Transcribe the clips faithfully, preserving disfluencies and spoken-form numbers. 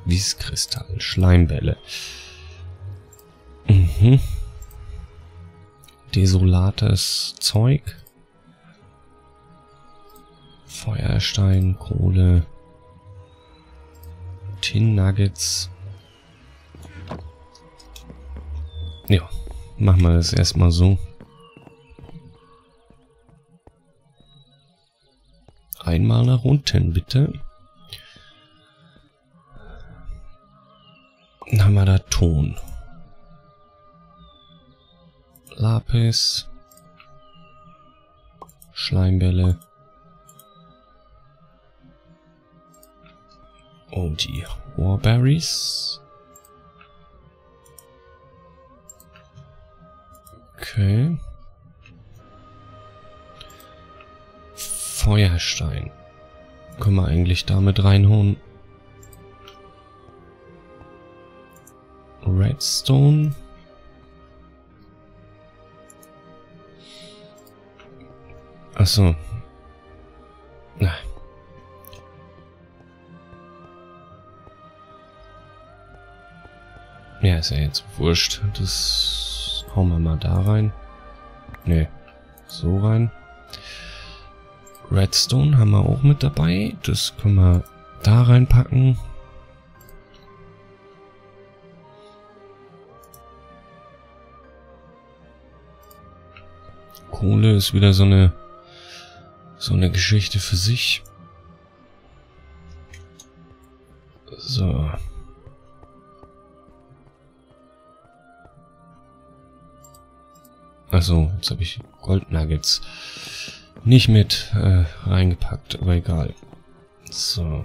Wieskristall, Schleimbälle. Mhm. Desolates Zeug. Feuerstein, Kohle. Tin Nuggets. Ja, machen wir das erstmal so. Einmal nach unten, bitte. Dann haben wir da Ton. Lapis. Schleimbälle. Oh, die Warberries. Okay. Feuerstein. Können wir eigentlich damit reinhauen. Redstone. Achso. Na. Ja, ist ja jetzt wurscht. Das hauen wir mal da rein. Ne, so rein. Redstone haben wir auch mit dabei. Das können wir da reinpacken. Kohle ist wieder so eine so eine Geschichte für sich. So. Achso, jetzt habe ich Goldnuggets nicht mit äh, reingepackt, aber egal. So.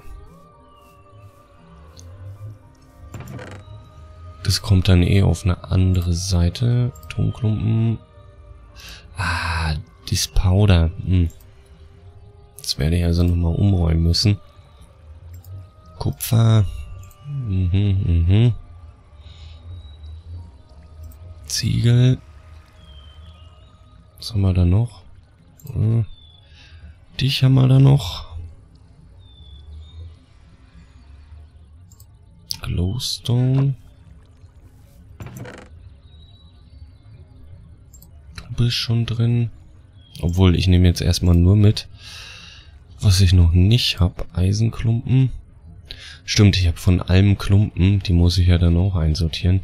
Das kommt dann eh auf eine andere Seite. Tonklumpen. Ah, das Powder. Hm. Das werde ich also nochmal umräumen müssen. Kupfer. Mhm, mhm. Ziegel. Was haben wir da noch? Hm. Dich haben wir da noch. Glowstone. Du bist schon drin. Obwohl, ich nehme jetzt erstmal nur mit, was ich noch nicht habe. Eisenklumpen. Stimmt, ich habe von allem Klumpen. Die muss ich ja dann auch einsortieren.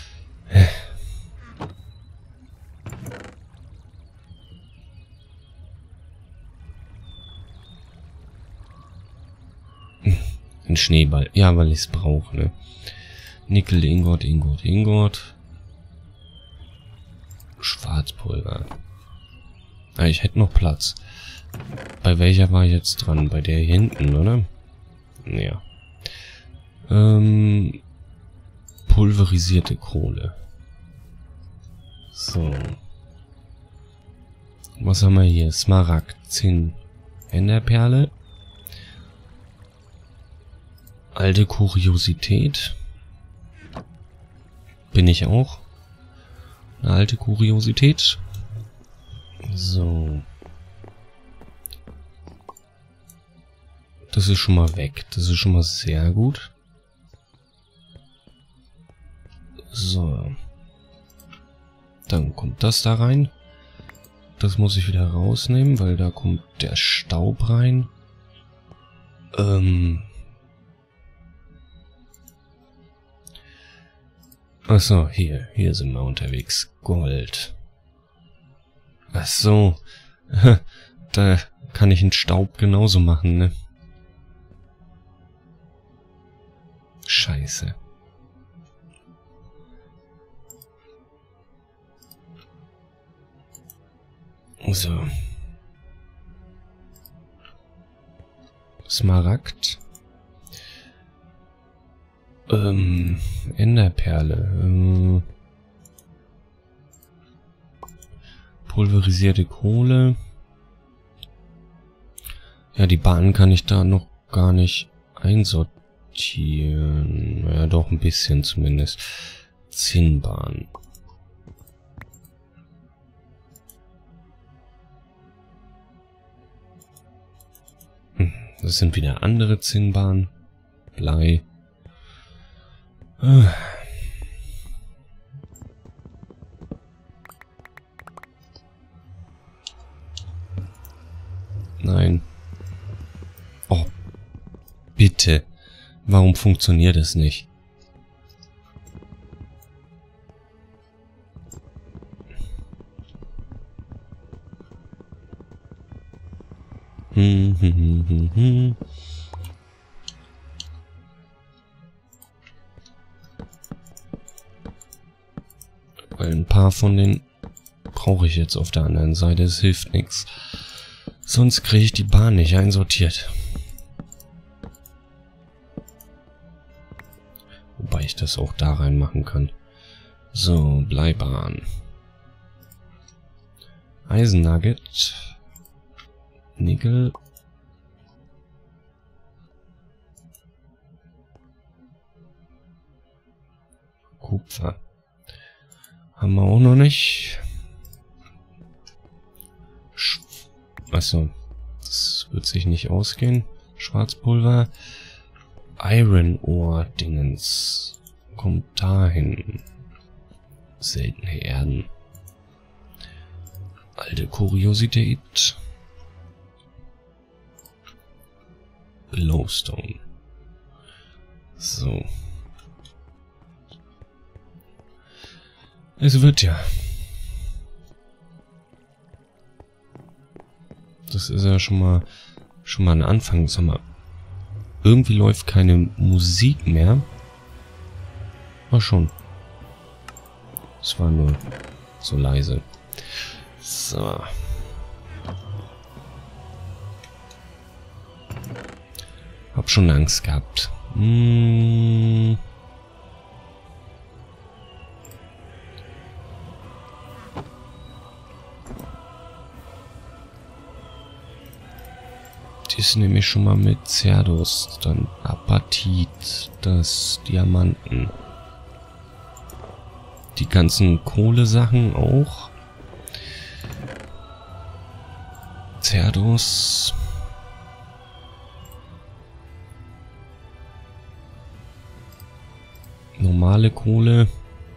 Ein Schneeball. Ja, weil ich es brauche, ne? Nickel, Ingot, Ingot, Ingot. Schwarzpulver. Ah, ich hätte noch Platz. Bei welcher war ich jetzt dran? Bei der hier hinten, oder? Ja. Ähm, pulverisierte Kohle. So. Was haben wir hier? Smaragd, Zinn, Enderperle. Alte Kuriosität. Bin ich auch. Eine alte Kuriosität. So. Das ist schon mal weg. Das ist schon mal sehr gut. So. Dann kommt das da rein. Das muss ich wieder rausnehmen, weil da kommt der Staub rein. Ähm... Achso, hier, hier sind wir unterwegs. Gold. Ach so. Da kann ich den Staub genauso machen, ne? Scheiße. So. Smaragd. Ähm, Enderperle. Ähm, pulverisierte Kohle. Ja, die Bahn kann ich da noch gar nicht einsortieren. Ja, doch ein bisschen zumindest. Zinnbahn. Hm, das sind wieder andere Zinnbahnen. Blei. Äh. Nein. Oh, bitte. Warum funktioniert es nicht? Hm, hm, hm, hm, hm. Weil ein paar von den brauche ich jetzt auf der anderen Seite. Es hilft nichts. Sonst kriege ich die Bahn nicht einsortiert. Wobei ich das auch da rein machen kann. So, Bleibahn. Eisennugget. Nickel. Kupfer. Haben wir auch noch nicht. Sch Achso. Das wird sich nicht ausgehen. Schwarzpulver. Iron Ore Dingens. Kommt dahin. Seltene Erden. Alte Kuriosität. Glowstone. So. Es wird ja. Das ist ja schon mal schon mal ein Anfang. Sag mal, irgendwie läuft keine Musik mehr. War schon. Es war nur so leise. So. Hab schon Angst gehabt. Hm. Das nehme ich schon mal mit. Cerdos, dann Apatit, das Diamanten. Die ganzen Kohlesachen auch. Cerdos. Normale Kohle.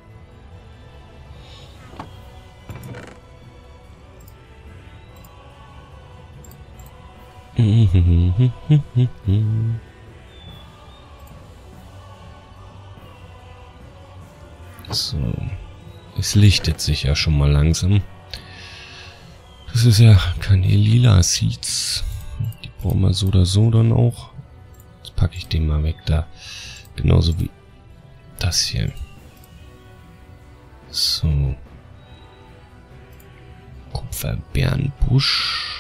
So. Es lichtet sich ja schon mal langsam. Das ist ja keine lila Seeds. Die brauchen wir so oder so dann auch. Jetzt packe ich den mal weg da. Genauso wie das hier. So. Kupferbärenbusch.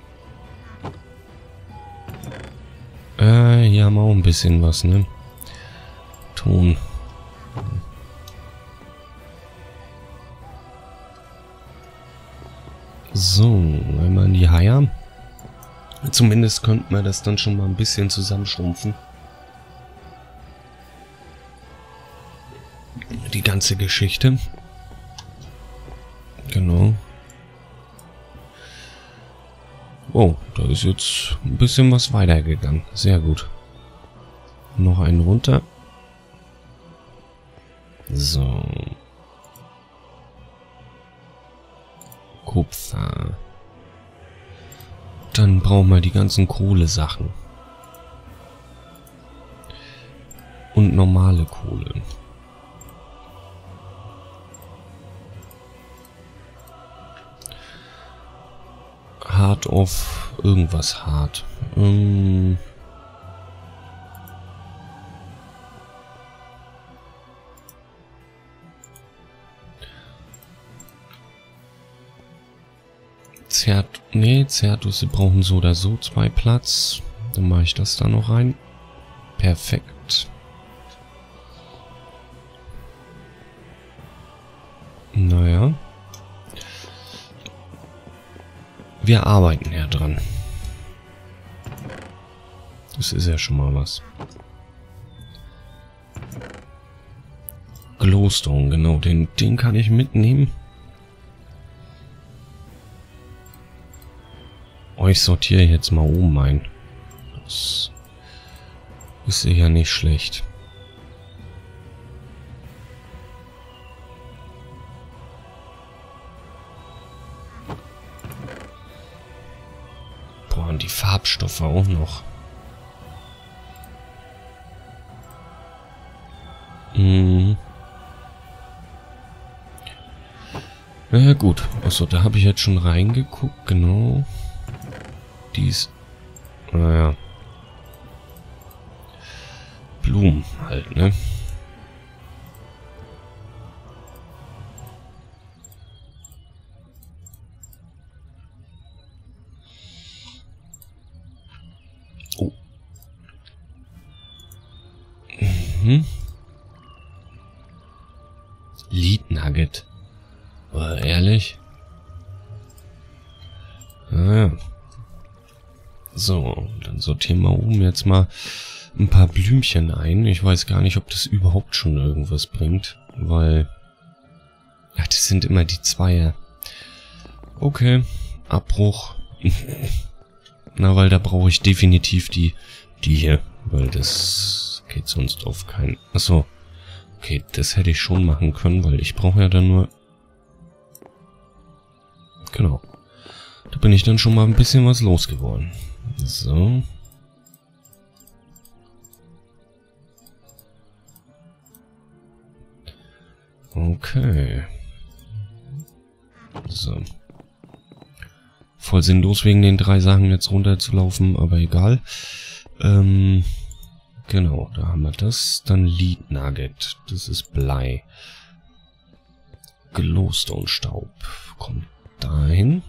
Äh, hier haben wir auch ein bisschen was, ne? Ton. So, einmal in die Haie. Zumindest könnten wir das dann schon mal ein bisschen zusammenschrumpfen. Die ganze Geschichte. Genau. Oh, da ist jetzt ein bisschen was weitergegangen. Sehr gut. Noch einen runter. So. Kupfer. Dann brauchen wir die ganzen Kohlesachen. Und normale Kohle. Hard of irgendwas hart. Ähm Zert, nee, Zertus, sie brauchen so oder so zwei Platz. Dann mache ich das da noch rein. Perfekt. Naja. Wir arbeiten ja dran. Das ist ja schon mal was. Glowstone, genau, den, den kann ich mitnehmen. Oh, ich sortiere jetzt mal oben ein. Das ist ja nicht schlecht. Inhaltsstoffe auch noch. Hm. Ja gut. Achso, da habe ich jetzt schon reingeguckt, genau. Dies. Naja. Blumen halt, ne? Oh. Mhm. Lead Nugget. Aber ehrlich? Ah. So, dann sortieren wir oben jetzt mal ein paar Blümchen ein. Ich weiß gar nicht, ob das überhaupt schon irgendwas bringt, weil... Ach, das sind immer die Zweier. Okay, Abbruch. Na, weil da brauche ich definitiv die, die hier, weil das geht sonst auf keinen... Achso, okay, das hätte ich schon machen können, weil ich brauche ja dann nur... Genau. Da bin ich dann schon mal ein bisschen was losgeworden. So. Okay. So. Voll sinnlos wegen den drei Sachen jetzt runterzulaufen, aber egal. Ähm, genau, da haben wir das. Dann Lead Nugget. Das ist Blei. Glowstone-Staub. Kommt dahin.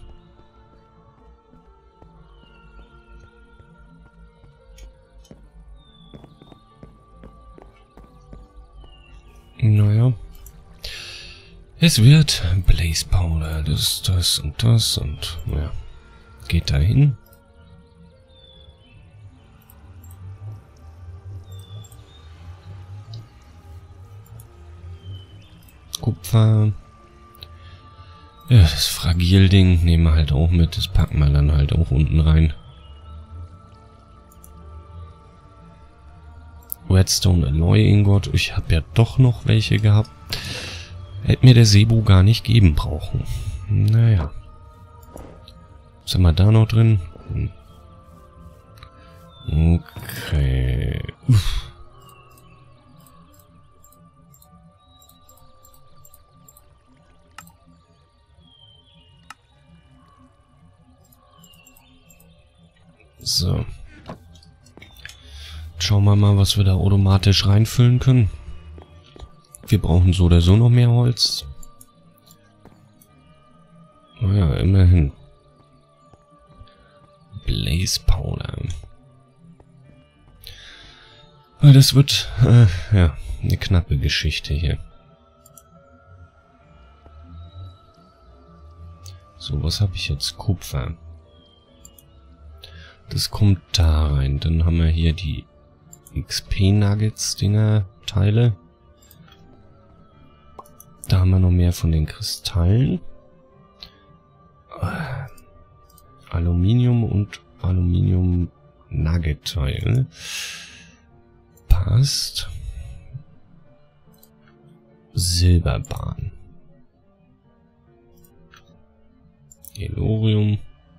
Naja. Es wird Blaze Powder. Das, das und das und ja. Geht dahin. Kupfer. Ja, das Fragil-Ding nehmen wir halt auch mit. Das packen wir dann halt auch unten rein. Redstone Alloy Ingot. Ich habe ja doch noch welche gehabt. Hätte mir der Sebo gar nicht geben brauchen. Naja. Was haben wir da noch drin? Okay. Uff. So. Schauen wir mal, was wir da automatisch reinfüllen können. Wir brauchen so oder so noch mehr Holz. Naja, immerhin. Blaze Powder. Das wird, äh, ja, eine knappe Geschichte hier. So, was habe ich jetzt? Kupfer. Das kommt da rein. Dann haben wir hier die X P-Nuggets-Dinger, Teile. Da haben wir noch mehr von den Kristallen. Aluminium und Aluminium-Nugget-Teil. Passt. Silberbahn. Elorium.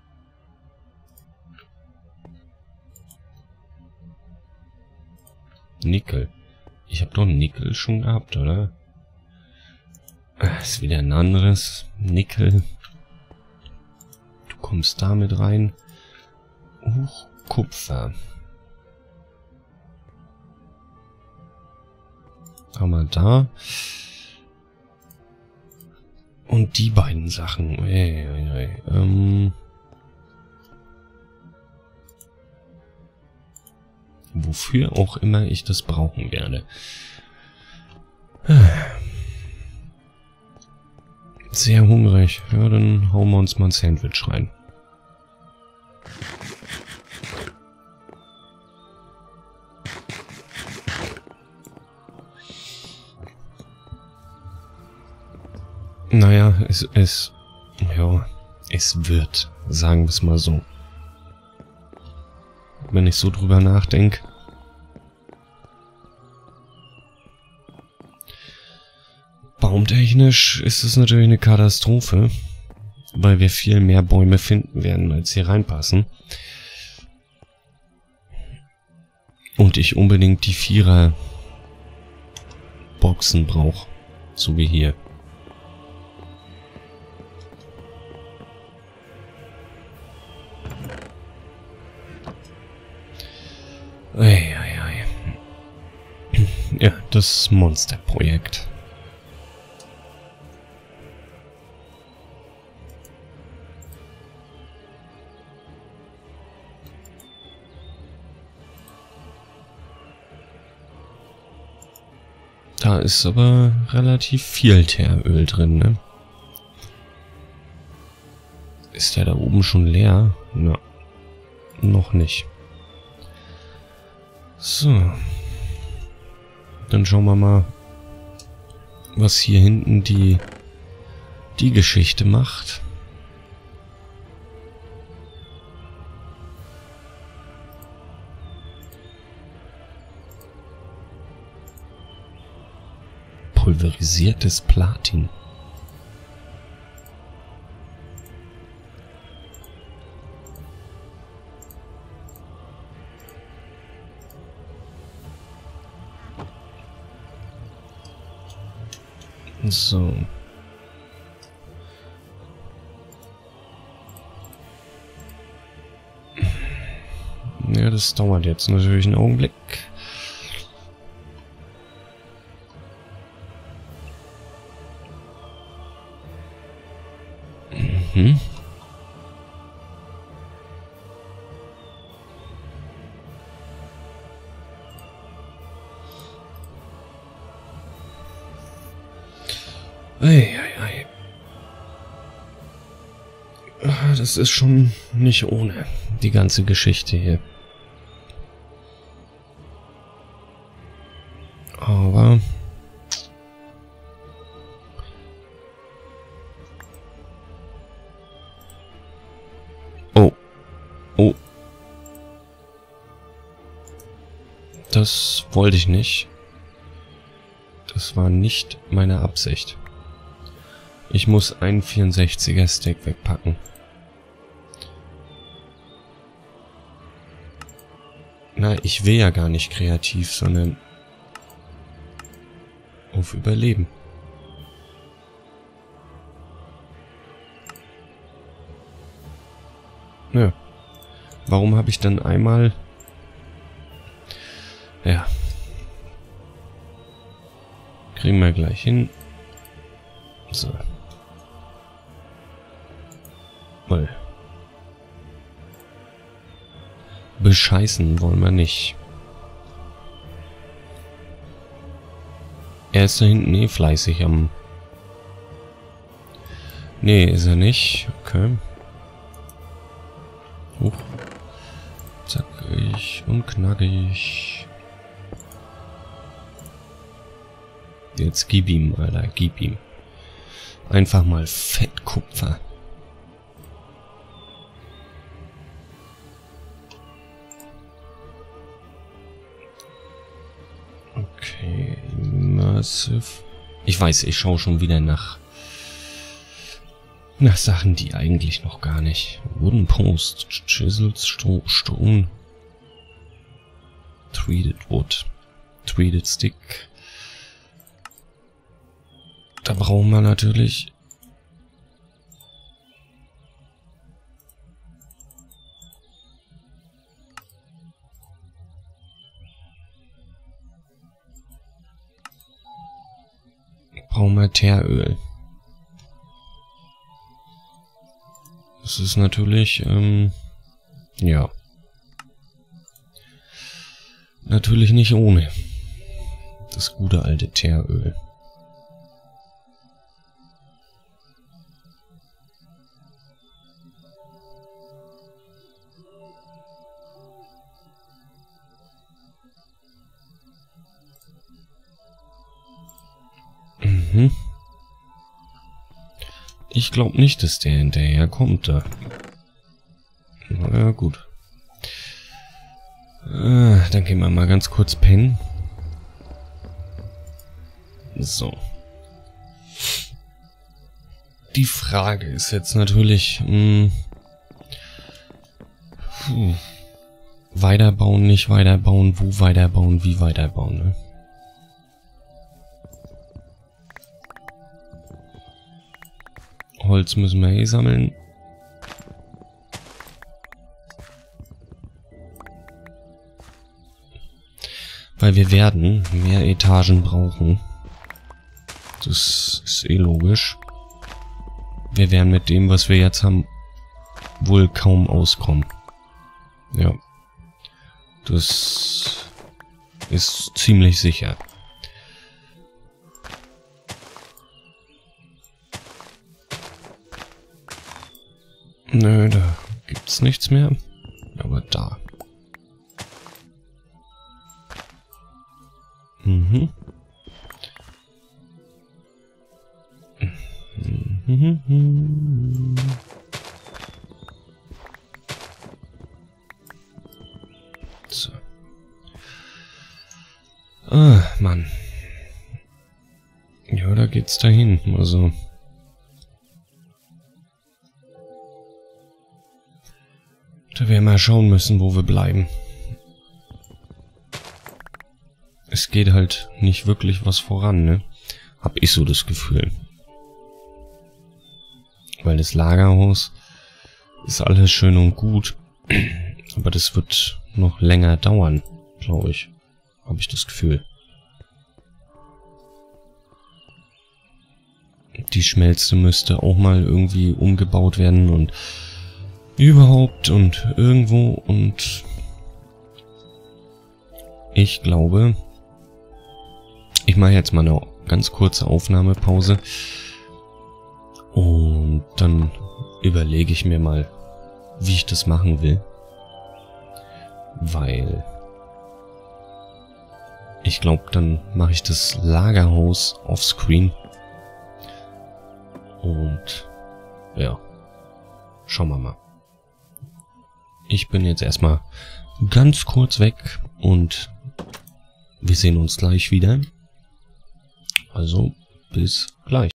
Nickel. Ich habe doch Nickel schon gehabt, oder? Ist wieder ein anderes. Nickel. Du kommst da mit rein. Huch, Kupfer. Haben wir da. Und die beiden Sachen. Ey, ey, ey. Ähm... Wofür auch immer ich das brauchen werde. Sehr hungrig. Ja, dann hauen wir uns mal ein Sandwich rein. Naja, es, es, ja, es wird, sagen wir es mal so. Wenn ich so drüber nachdenke. Baumtechnisch ist es natürlich eine Katastrophe, weil wir viel mehr Bäume finden werden, als hier reinpassen. Und ich unbedingt die Vierer Boxen brauche. So wie hier. Ei, ei, ei. Ja, das Monsterprojekt. Da ist aber relativ viel Teeröl drin, ne? Ist der da oben schon leer? Na, noch nicht. So. Dann schauen wir mal, was hier hinten die, die Geschichte macht. Pulverisiertes Platin. So. Ja, das dauert jetzt natürlich einen Augenblick. Mhm. Ei, ei, ei. Das ist schon nicht ohne, die ganze Geschichte hier. Aber oh. Oh. Das wollte ich nicht. Das war nicht meine Absicht. Ich muss ein vierundsechziger Steak wegpacken. Na, ich will ja gar nicht kreativ, sondern auf Überleben. Ja. Warum habe ich dann einmal... Ja. Kriegen wir gleich hin. So. Mal. Bescheißen wollen wir nicht. Er ist da hinten eh fleißig am... Nee, ist er nicht. Okay. Huch. Zackig und knackig. Jetzt gib ihm, Alter, gib ihm. Einfach mal Fettkupfer. Okay, Massive. Ich weiß, ich schaue schon wieder nach nach Sachen, die eigentlich noch gar nicht. Wooden Post, Chiseled Stone, Treated Wood, Treated Stick. Da brauchen wir natürlich brauchen wir Teeröl. Das ist natürlich, ähm, ja, natürlich nicht ohne das gute alte Teeröl. Mhm. Ich glaube nicht, dass der hinterher kommt da. Na ja, gut. Äh, dann gehen wir mal ganz kurz pennen. So. Die Frage ist jetzt natürlich... Mh, puh, weiterbauen, nicht weiterbauen, wo weiterbauen, wie weiterbauen, ne? Holz müssen wir eh sammeln. Weil wir werden mehr Etagen brauchen. Das ist eh logisch. Wir werden mit dem, was wir jetzt haben, wohl kaum auskommen. Ja. Das ist ziemlich sicher. Nö, da gibt's nichts mehr. Aber da. Mhm. Mhm. So. Ah, Mann. Ja, da geht's dahin. Also. Da werden wir schauen müssen, wo wir bleiben. Es geht halt nicht wirklich was voran, ne? Hab ich so das Gefühl. Weil das Lagerhaus ist alles schön und gut. Aber das wird noch länger dauern, glaube ich. Habe ich das Gefühl. Die Schmelze müsste auch mal irgendwie umgebaut werden und überhaupt und irgendwo und ich glaube, ich mache jetzt mal eine ganz kurze Aufnahmepause und dann überlege ich mir mal, wie ich das machen will, weil ich glaube, dann mache ich das Lagerhaus offscreen und ja, schauen wir mal. Ich bin jetzt erstmal ganz kurz weg und wir sehen uns gleich wieder. Also bis gleich.